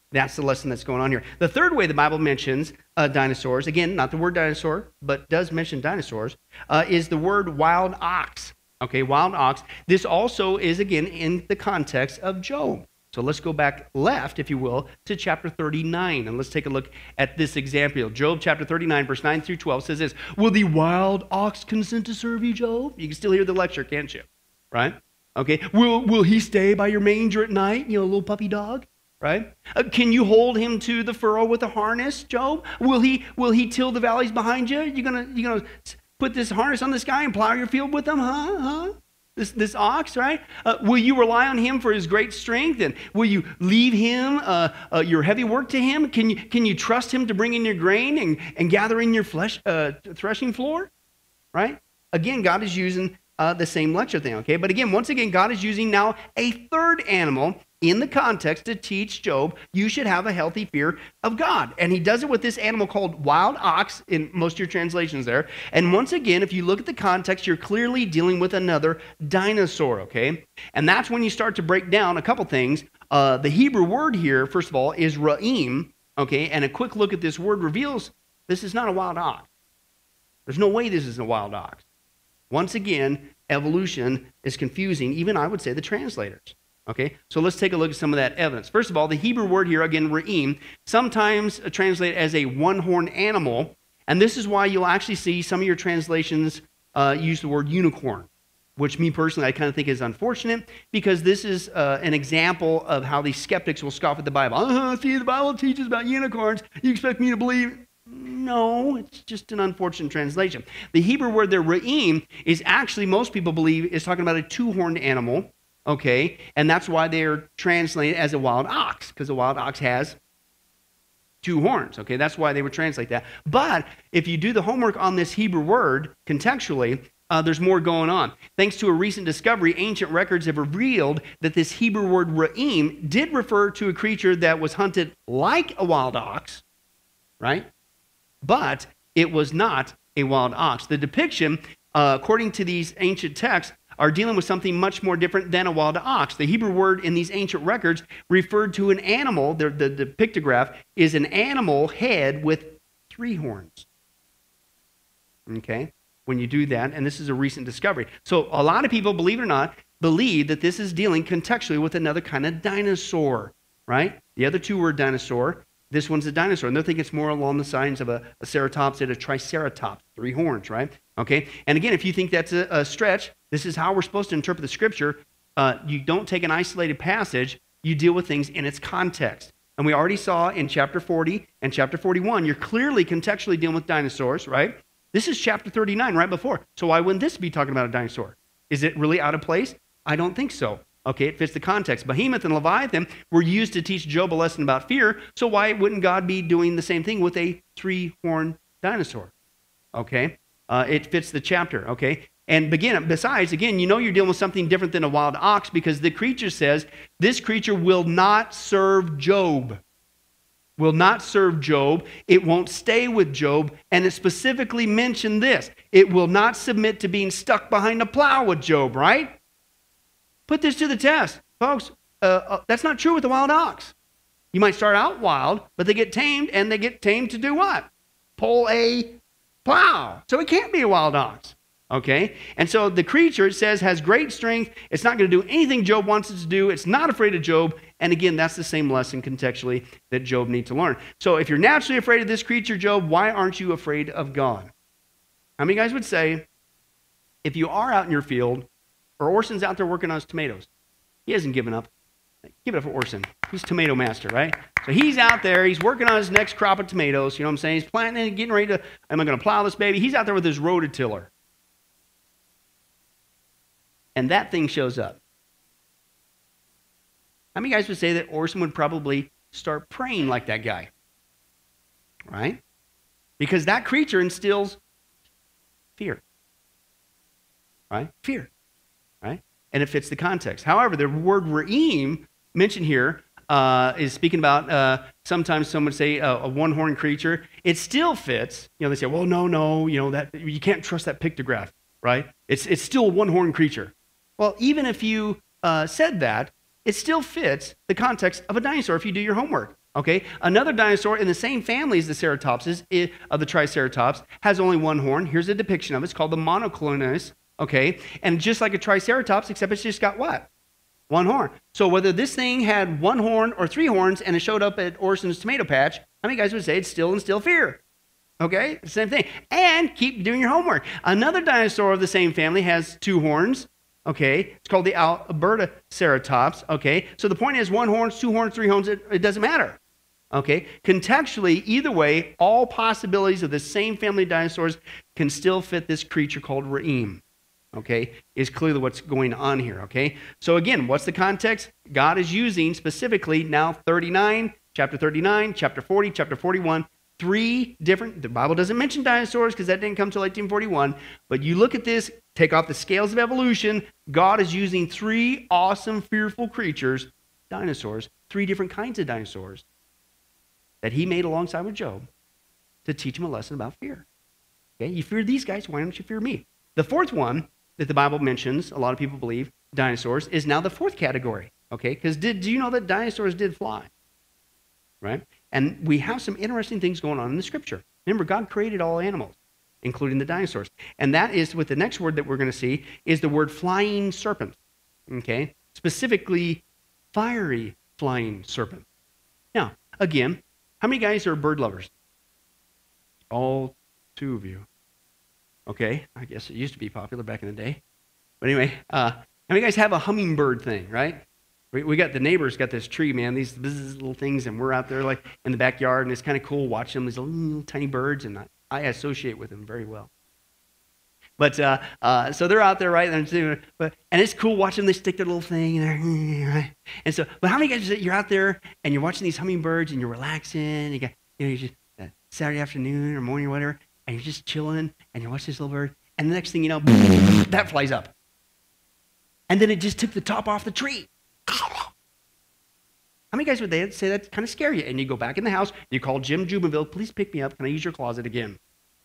That's the lesson that's going on here. The third way the Bible mentions dinosaurs, again, not the word dinosaur, but does mention dinosaurs, is the word wild ox. Okay, wild ox. This also is, again, in the context of Job. So let's go back left, if you will, to chapter 39, and let's take a look at this example. Job chapter 39, verse 9 through 12 says this, "Will the wild ox consent to serve you, Job?" You can still hear the lecture, can't you? Right? Okay. Will he stay by your manger at night, you know, little puppy dog? Right? Can you hold him to the furrow with a harness, Job? Will he till the valleys behind you? You gonna put this harness on this guy and plow your field with him, huh? This ox, right? Will you rely on him for his great strength? And will you leave him your heavy work to him? Can you trust him to bring in your grain and gather in your threshing floor? Right? Again, God is using the same lecture thing, okay? But again, once again, God is using now a third animal in the context to teach Job you should have a healthy fear of God. And he does it with this animal called wild ox in most of your translations there. And once again, if you look at the context, you're clearly dealing with another dinosaur, okay? And that's when you start to break down a couple things. The Hebrew word here, first of all, is ra'im, okay? And a quick look at this word reveals this is not a wild ox. There's no way this is a wild ox. Once again, evolution is confusing, even I would say the translators. Okay, so let's take a look at some of that evidence. First of all, the Hebrew word here, again, ra'im, sometimes translated as a one-horned animal, and this is why you'll actually see some of your translations use the word unicorn, which me personally, I kind of think is unfortunate, because this is an example of how these skeptics will scoff at the Bible. See, the Bible teaches about unicorns. You expect me to believe? No, it's just an unfortunate translation. The Hebrew word there, ra'im, is actually, most people believe, is talking about a two-horned animal. Okay, and that's why they're translated as a wild ox, because a wild ox has two horns. Okay, that's why they would translate that. But if you do the homework on this Hebrew word contextually, there's more going on. Thanks to a recent discovery, ancient records have revealed that this Hebrew word ra'im did refer to a creature that was hunted like a wild ox, right? But it was not a wild ox. The depiction, according to these ancient texts, are dealing with something much more different than a wild ox. The Hebrew word in these ancient records referred to an animal, the pictograph is an animal head with three horns. Okay, when you do that, and this is a recent discovery. So a lot of people, believe it or not, believe that this is dealing contextually with another kind of dinosaur, right? The other two were dinosaur. This one's a dinosaur, and they think it's more along the lines of a ceratopsid, a triceratops, three horns, right? Okay, and again, if you think that's a stretch, this is how we're supposed to interpret the scripture. You don't take an isolated passage, you deal with things in its context. And we already saw in chapter 40 and chapter 41, you're clearly contextually dealing with dinosaurs, right? This is chapter 39 right before. So why wouldn't this be talking about a dinosaur? Is it really out of place? I don't think so. Okay, it fits the context. Behemoth and Leviathan were used to teach Job a lesson about fear, so why wouldn't God be doing the same thing with a three-horned dinosaur? Okay, it fits the chapter, okay? And besides, again, you know you're dealing with something different than a wild ox because the creature says, this creature will not serve Job. Will not serve Job. It won't stay with Job. And it specifically mentioned this. It will not submit to being stuck behind a plow with Job, right? Put this to the test. Folks, that's not true with the wild ox. You might start out wild, but they get tamed, and they get tamed to do what? Pull a plow. So it can't be a wild ox. Okay? And so the creature, it says, has great strength. It's not going to do anything Job wants it to do. It's not afraid of Job. And again, that's the same lesson contextually that Job needs to learn. So if you're naturally afraid of this creature, Job, why aren't you afraid of God? How many guys would say, if you are out in your field, or Orson's out there working on his tomatoes, he hasn't given up. Give it up for Orson. He's tomato master, right? So he's out there. He's working on his next crop of tomatoes. You know what I'm saying? He's planting and getting ready to, am I going to plow this baby? He's out there with his rototiller. And that thing shows up. How many guys would say that Orson would probably start praying like that guy? Right? Because that creature instills fear. Right? Fear. Right? And it fits the context. However, the word ra'im mentioned here is speaking about, sometimes some would say a one-horned creature. It still fits. You know, they say, well, no, you know, that you can't trust that pictograph, right? It's still a one-horned creature. Well, even if you said that, it still fits the context of a dinosaur if you do your homework. Okay, another dinosaur in the same family as the ceratopses, of the Triceratops, has only one horn. Here's a depiction of it. It's called the monoclonus. Okay, and just like a Triceratops, except it's just got what? One horn. So whether this thing had one horn or three horns and it showed up at Orson's tomato patch, how many guys would say it's still instill fear? Okay, same thing. And keep doing your homework. Another dinosaur of the same family has two horns. Okay, it's called the Alberta ceratops. Okay, so the point is one horn, two horns, three horns, it doesn't matter. Okay, contextually, either way, all possibilities of the same family of dinosaurs can still fit this creature called Ra'im. Okay, is clearly what's going on here. Okay, so again, what's the context? God is using specifically now chapter 39, chapter 40, chapter 41, three different, the Bible doesn't mention dinosaurs because that didn't come till 1841, but you look at this, take off the scales of evolution, God is using three awesome, fearful creatures, dinosaurs, three different kinds of dinosaurs that he made alongside with Job to teach him a lesson about fear. Okay, you fear these guys, why don't you fear me? The fourth one that the Bible mentions, a lot of people believe, dinosaurs, is now the fourth category. Okay, because do you know that dinosaurs did fly? Right? And we have some interesting things going on in the scripture. Remember, God created all animals, including the dinosaurs. And that is with the next word that we're going to see is the word flying serpent. Okay? Specifically, fiery flying serpent. Now, again, how many guys are bird lovers? All two of you. Okay, I guess it used to be popular back in the day. But anyway, how many guys have a hummingbird thing, right? We got the neighbors got this tree, man, these little things, and we're out there like in the backyard, and it's kind of cool watching them, these little tiny birds, and I associate with them very well. But so they're out there, right? And it's cool watching them. They stick their little thing in there, right? And so, but how many guys you're out there and you're watching these hummingbirds and you're relaxing? You got, you just Saturday afternoon or morning or whatever, and you're just chilling and you watch this little bird, and the next thing you know, that flies up, and then it just took the top off the tree. How many guys would they say that kind of scare you? And you go back in the house, you call Jim Jubenville, please pick me up. Can I use your closet again?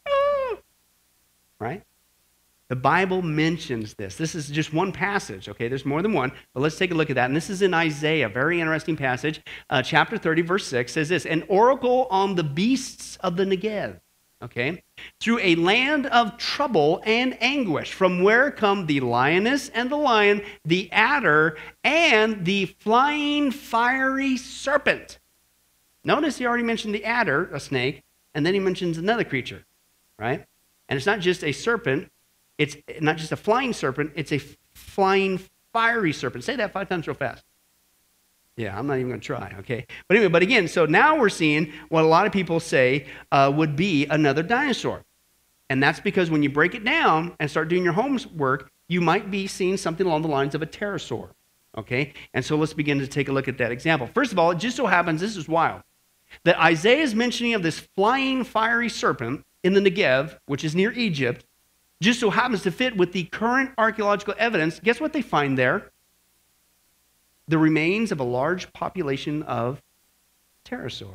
Right? The Bible mentions this. This is just one passage, okay? There's more than one, but let's take a look at that. And this is in Isaiah, very interesting passage. Chapter 30, verse 6 says this, an oracle on the beasts of the Negev, okay? Through a land of trouble and anguish, from where come the lioness and the lion, the adder, and the flying fiery serpent. Notice he already mentioned the adder, a snake, and then he mentions another creature, right? And it's not just a serpent, it's not just a flying serpent, it's a flying fiery serpent. Say that 5 times real fast. Yeah, I'm not even going to try, okay? But anyway, but again, so now we're seeing what a lot of people say would be another dinosaur. And that's because when you break it down and start doing your homework, you might be seeing something along the lines of a pterosaur, okay? And so let's begin to take a look at that example. First of all, it just so happens, this is wild, that Isaiah's mentioning of this flying fiery serpent in the Negev, which is near Egypt, just so happens to fit with the current archaeological evidence. Guess what they find there? The remains of a large population of pterosaur.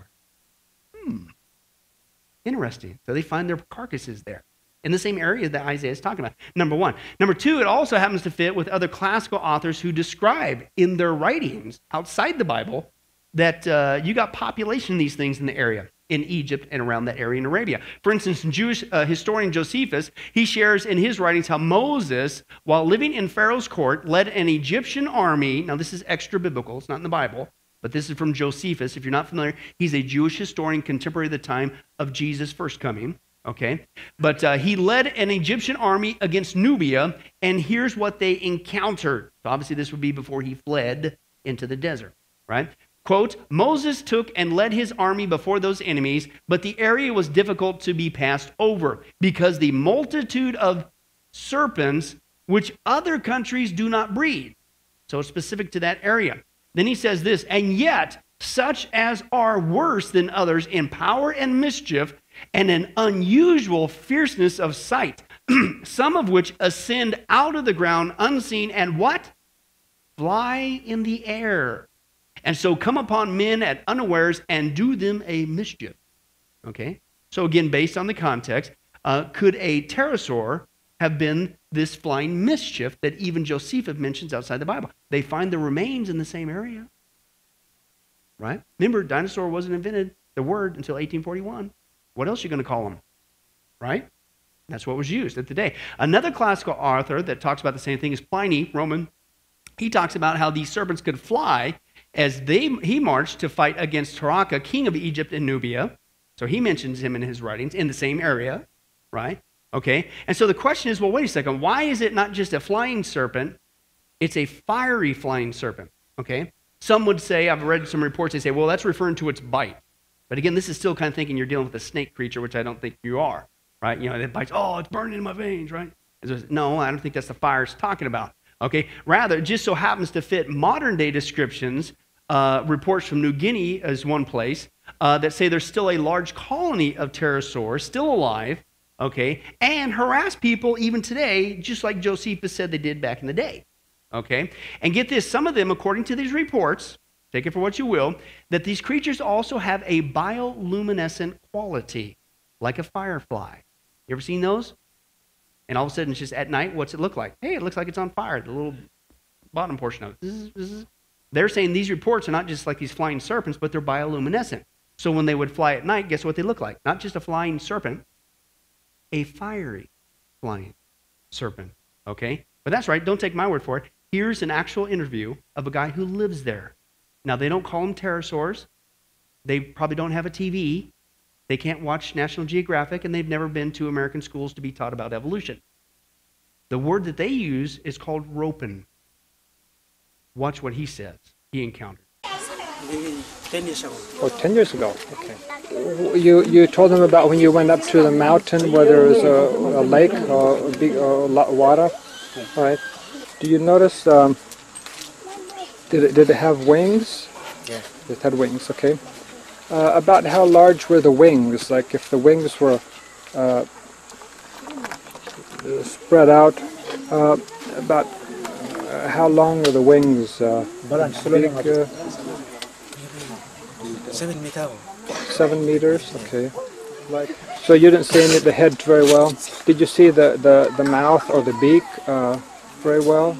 Interesting. So they find their carcasses there in the same area that Isaiah is talking about, number one. Number two, it also happens to fit with other classical authors who describe in their writings outside the Bible that you got population of these things in the area, in Egypt and around that area in Arabia. For instance, Jewish historian Josephus, he shares in his writings how Moses, while living in Pharaoh's court, led an Egyptian army. Now, this is extra biblical. It's not in the Bible, but this is from Josephus. If you're not familiar, he's a Jewish historian contemporary of the time of Jesus' first coming. Okay, but he led an Egyptian army against Nubia, and here's what they encountered. So obviously, this would be before he fled into the desert, right? Quote, Moses took and led his army before those enemies, but the area was difficult to be passed over because the multitude of serpents which other countries do not breed. So it's specific to that area. Then he says this, and yet such as are worse than others in power and mischief and an unusual fierceness of sight, some of which ascend out of the ground unseen and what? Fly in the air. And so come upon men at unawares and do them a mischief. Okay? So again, based on the context, could a pterosaur have been this flying mischief that even Josephus mentions outside the Bible? They find the remains in the same area. right? Remember, dinosaur wasn't invented, the word, until 1841. What else are you going to call them, right? That's what was used at the day. Another classical author that talks about the same thing is Pliny, Roman. He talks about how these serpents could fly as he marched to fight against Taraka, king of Egypt and Nubia. So he mentions him in his writings in the same area, right? Okay, and so the question is, well, wait a second. Why is it not just a flying serpent? It's a fiery flying serpent, okay? Some would say, I've read some reports, they say, well, that's referring to its bite. But again, this is still kind of thinking you're dealing with a snake creature, which I don't think you are, right? You know, it bites, oh, it's burning in my veins, right? No, I don't think that's the fire it's talking about, okay? Rather, it just so happens to fit modern day descriptions. Reports from New Guinea is one place that say there's still a large colony of pterosaurs still alive, okay, and harass people even today, just like Josephus said they did back in the day, okay? And get this, some of them, according to these reports, take it for what you will, that these creatures also have a bioluminescent quality, like a firefly. You ever seen those? And all of a sudden, it's just at night, what's it look like? Hey, it looks like it's on fire, the little bottom portion of it. They're saying these reports are not just like these flying serpents, but they're bioluminescent. So when they would fly at night, guess what they look like? Not just a flying serpent, a fiery flying serpent, okay? But that's right, don't take my word for it. Here's an actual interview of a guy who lives there. Now, they don't call them pterosaurs. They probably don't have a TV. They can't watch National Geographic, and they've never been to American schools to be taught about evolution. The word that they use is called ropin. Watch what he says he encountered. Maybe 10 years ago. Oh, 10 years ago. Okay. You told him about when you went up to the mountain where there was a lake or a big water. All right. Do you notice? Did it have wings? Yeah. It had wings. Okay. About how large were the wings? Like if the wings were spread out, about how long are the wings? Big, 7 meters. 7 meters. Okay. Like so, you didn't see any of the head very well. Did you see the mouth or the beak very well?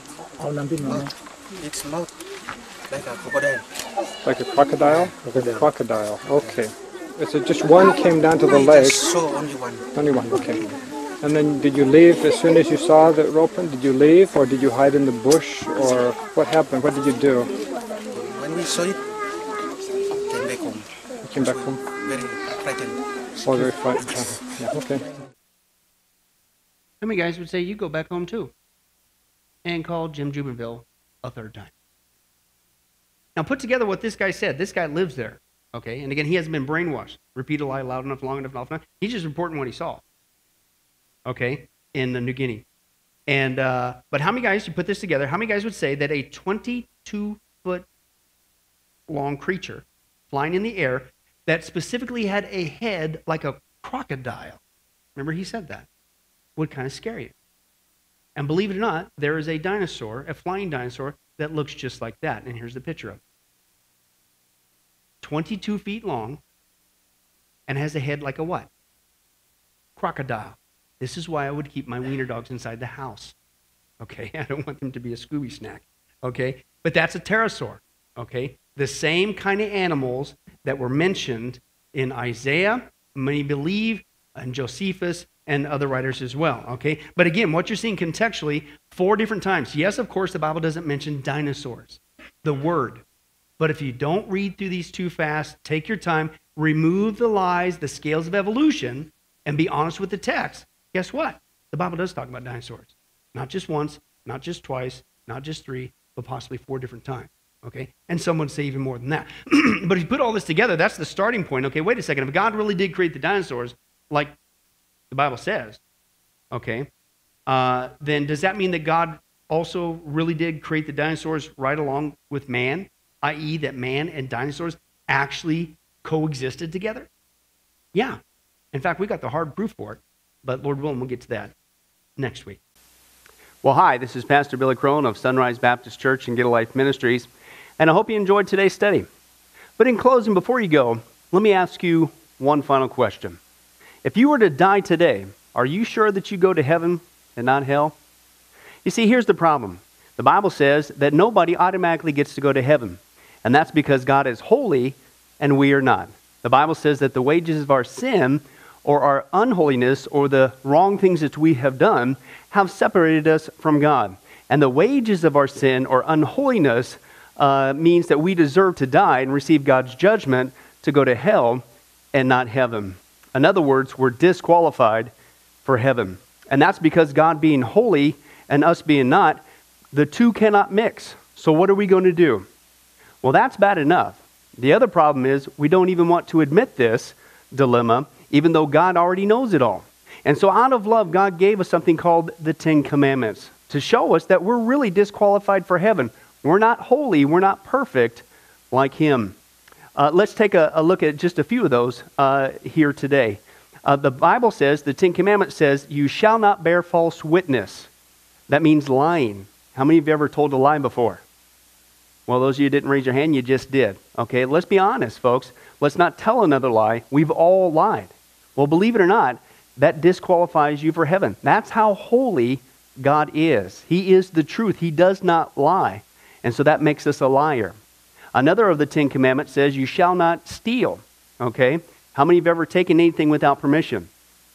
It's mouth like a crocodile. Like a crocodile? Like a crocodile. Okay. So just one came down to the lake. Just saw only one. Only one. Okay. And then did you leave as soon as you saw the ropin? Did you leave, or did you hide in the bush, or what happened? What did you do? When we saw it, came back home. You came back home? Very frightened. Oh, very frightened. Yeah, okay. How many guys would say you go back home too? And call Jim Jubenville a third time. Now put together what this guy said. This guy lives there, okay? And again, he hasn't been brainwashed. Repeat a lie loud enough, long enough, often enough. He's just reporting what he saw, okay, in New Guinea. And but how many guys, you put this together, how many guys would say that a 22-foot long creature flying in the air that specifically had a head like a crocodile, remember he said that, would kind of scare you? And believe it or not, there is a dinosaur, a flying dinosaur, that looks just like that. And here's the picture of it. 22 feet long and has a head like a what? Crocodile. This is why I would keep my wiener dogs inside the house. Okay, I don't want them to be a Scooby snack. Okay, but that's a pterosaur. Okay, the same kind of animals that were mentioned in Isaiah, many believe, and Josephus, and other writers as well, okay? But again, what you're seeing contextually, 4 different times. Yes, of course, the Bible doesn't mention dinosaurs, the word. But if you don't read through these too fast, take your time, remove the lies, the scales of evolution, and be honest with the text, guess what? The Bible does talk about dinosaurs. Not just once, not just twice, not just 3, but possibly 4 different times, okay? And some would say even more than that. But if you put all this together, that's the starting point. Okay, wait a second. If God really did create the dinosaurs, like the Bible says, okay, then does that mean that God also really did create the dinosaurs right along with man, i.e. that man and dinosaurs actually coexisted together? Yeah. In fact, we got the hard proof for it, but Lord willing, we'll get to that next week. Well, hi, this is Pastor Billy Crone of Sunrise Baptist Church and Get a Life Ministries, and I hope you enjoyed today's study. But in closing, before you go, let me ask you one final question. If you were to die today, are you sure that you go to heaven and not hell? You see, here's the problem. The Bible says that nobody automatically gets to go to heaven. And that's because God is holy and we are not. The Bible says that the wages of our sin or our unholiness or the wrong things that we have done have separated us from God. And the wages of our sin or unholiness means that we deserve to die and receive God's judgment to go to hell and not heaven. In other words, we're disqualified for heaven. And that's because God being holy and us being not, the two cannot mix. So what are we going to do? Well, that's bad enough. The other problem is we don't even want to admit this dilemma, even though God already knows it all. And so out of love, God gave us something called the 10 Commandments to show us that we're really disqualified for heaven. We're not holy. We're not perfect like Him. Let's take a look at just a few of those here today. The Bible says, the 10 Commandments says, you shall not bear false witness. That means lying. How many of you ever told a lie before? Well, those of you who didn't raise your hand, you just did. Okay, let's be honest, folks. Let's not tell another lie. We've all lied. Well, believe it or not, that disqualifies you for heaven. That's how holy God is. He is the truth. He does not lie. And so that makes us a liar. Another of the 10 Commandments says, you shall not steal. Okay? How many have ever taken anything without permission?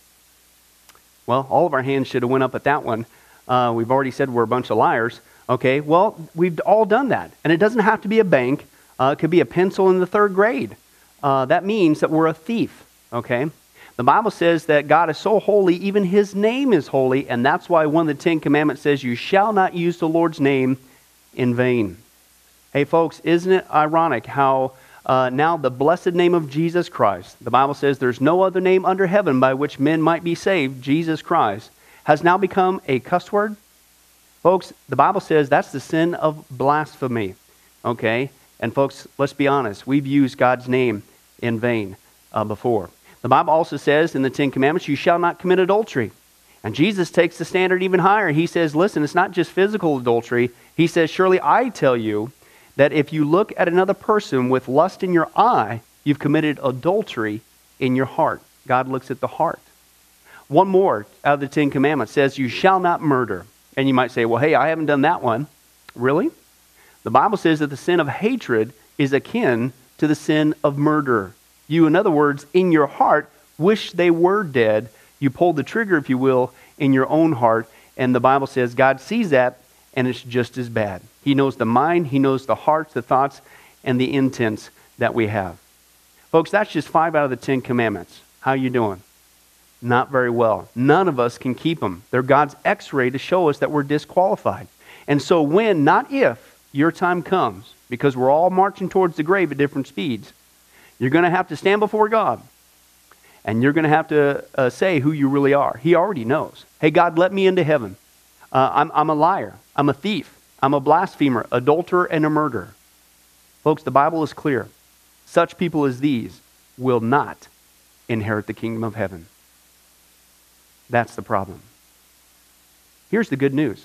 Well, all of our hands should have went up at that one. We've already said we're a bunch of liars. Okay, well, we've all done that. And it doesn't have to be a bank. It could be a pencil in the 3rd grade. That means that we're a thief. Okay? The Bible says that God is so holy, even His name is holy. And that's why one of the 10 Commandments says, you shall not use the Lord's name in vain. Hey, folks, isn't it ironic how now the blessed name of Jesus Christ, the Bible says there's no other name under heaven by which men might be saved, Jesus Christ, has now become a cuss word? Folks, the Bible says that's the sin of blasphemy, okay? And folks, let's be honest. We've used God's name in vain before. The Bible also says in the 10 Commandments, you shall not commit adultery. And Jesus takes the standard even higher. He says, listen, it's not just physical adultery. He says, surely I tell you that if you look at another person with lust in your eye, you've committed adultery in your heart. God looks at the heart. One more out of the 10 Commandments says, you shall not murder. And you might say, well, hey, I haven't done that one. Really? The Bible says that the sin of hatred is akin to the sin of murder. You, in other words, in your heart, wish they were dead. You pulled the trigger, if you will, in your own heart. And the Bible says God sees that, and it's just as bad. He knows the mind, He knows the hearts, the thoughts, and the intents that we have. Folks, that's just 5 out of the 10 Commandments. How you doing? Not very well. None of us can keep them. They're God's x-ray to show us that we're disqualified. And so when, not if, your time comes, because we're all marching towards the grave at different speeds, you're going to have to stand before God. And you're going to have to say who you really are. He already knows. Hey, God, let me into heaven. I'm a liar. I'm a thief. I'm a blasphemer, adulterer, and a murderer. Folks, the Bible is clear. Such people as these will not inherit the kingdom of heaven. That's the problem. Here's the good news.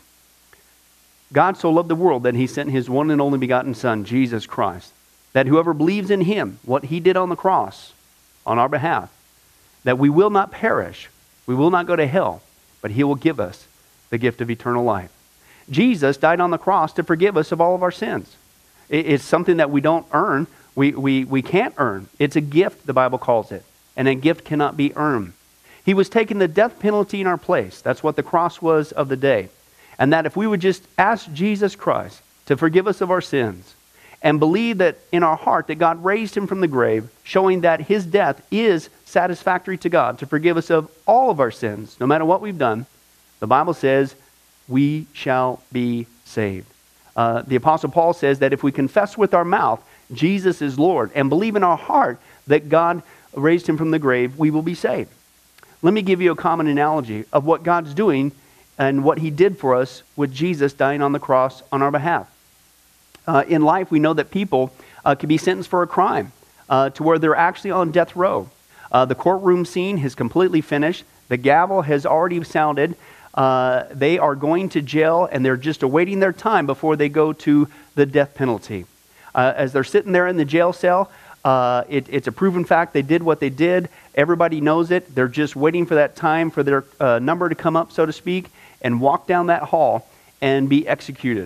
God so loved the world that He sent His one and only begotten Son, Jesus Christ, that whoever believes in Him, what He did on the cross on our behalf, that we will not perish, we will not go to hell, but He will give us the gift of eternal life. Jesus died on the cross to forgive us of all of our sins. It's something that we don't earn. We can't earn. It's a gift, the Bible calls it, and a gift cannot be earned. He was taking the death penalty in our place. That's what the cross was of the day. And that if we would just ask Jesus Christ to forgive us of our sins and believe that in our heart that God raised Him from the grave, showing that His death is satisfactory to God to forgive us of all of our sins, no matter what we've done, the Bible says we shall be saved. The Apostle Paul says that if we confess with our mouth Jesus is Lord and believe in our heart that God raised Him from the grave, we will be saved. Let me give you a common analogy of what God's doing and what He did for us with Jesus dying on the cross on our behalf. In life, we know that people can be sentenced for a crime to where they're actually on death row. The courtroom scene has completely finished. The gavel has already sounded. They are going to jail, and they're just awaiting their time before they go to the death penalty. As they're sitting there in the jail cell, it's a proven fact they did what they did. Everybody knows it. They're just waiting for that time for their number to come up, so to speak, and walk down that hall and be executed.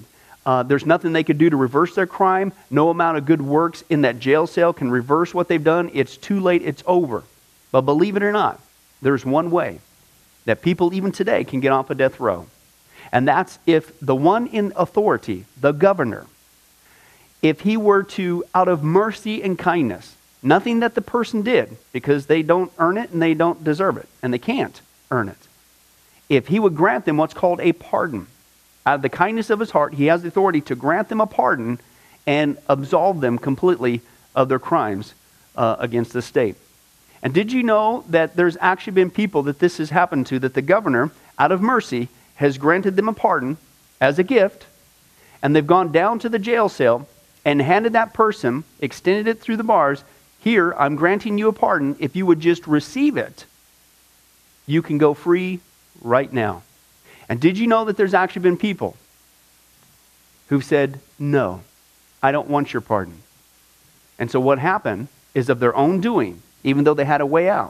There's nothing they could do to reverse their crime. No amount of good works in that jail cell can reverse what they've done. It's too late. It's over. But believe it or not, there's one way that people even today can get off a death row. And that's if the one in authority, the governor, if he were to, out of mercy and kindness, nothing that the person did, because they don't earn it and they don't deserve it, and they can't earn it. If he would grant them what's called a pardon, out of the kindness of his heart, he has the authority to grant them a pardon and absolve them completely of their crimes against the state. And did you know that there's actually been people that this has happened to, that the governor, out of mercy, has granted them a pardon as a gift, and they've gone down to the jail cell and handed that person, extended it through the bars, here, I'm granting you a pardon. If you would just receive it, you can go free right now. And did you know that there's actually been people who've said, no, I don't want your pardon. And so what happened is, of their own doing, even though they had a way out,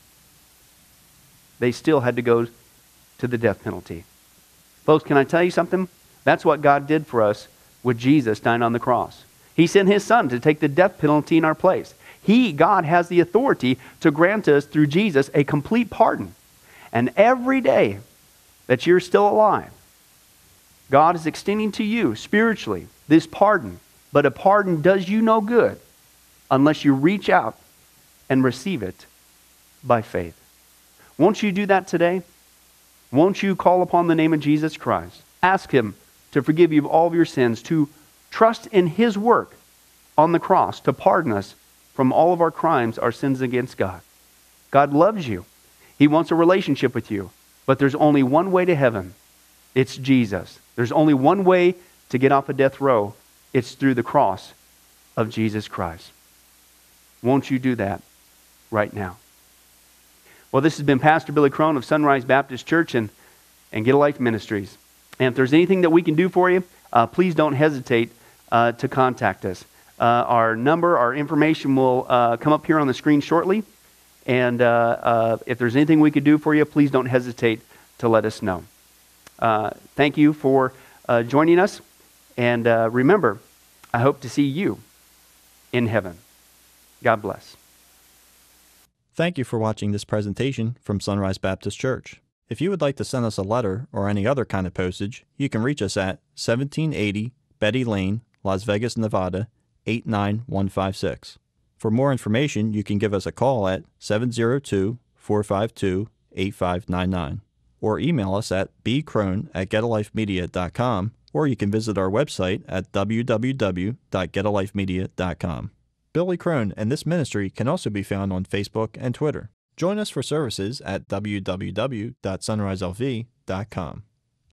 they still had to go to the death penalty. Folks, can I tell you something? That's what God did for us with Jesus dying on the cross. He sent his son to take the death penalty in our place. God has the authority to grant us through Jesus a complete pardon. And every day that you're still alive, God is extending to you spiritually this pardon. But a pardon does you no good unless you reach out and receive it by faith. Won't you do that today? Won't you call upon the name of Jesus Christ? Ask him to forgive you of all of your sins, to trust in his work on the cross to pardon us from all of our crimes, our sins against God. God loves you. He wants a relationship with you. But there's only one way to heaven. It's Jesus. There's only one way to get off a death row. It's through the cross of Jesus Christ. Won't you do that right now? Well, this has been Pastor Billy Crone of Sunrise Baptist Church and Get a Life Ministries. And if there's anything that we can do for you, please don't hesitate to contact us. Our number, our information will come up here on the screen shortly. And if there's anything we could do for you, please don't hesitate to let us know. Thank you for joining us. And remember, I hope to see you in heaven. God bless. Thank you for watching this presentation from Sunrise Baptist Church. If you would like to send us a letter or any other kind of postage, you can reach us at 1780 Betty Lane, Las Vegas, Nevada, 89156. For more information, you can give us a call at 702-452-8599 or email us at bcrone@getalifemedia.com, or you can visit our website at www.getalifemedia.com. Billy Crone and this ministry can also be found on Facebook and Twitter. Join us for services at www.sunriselv.com.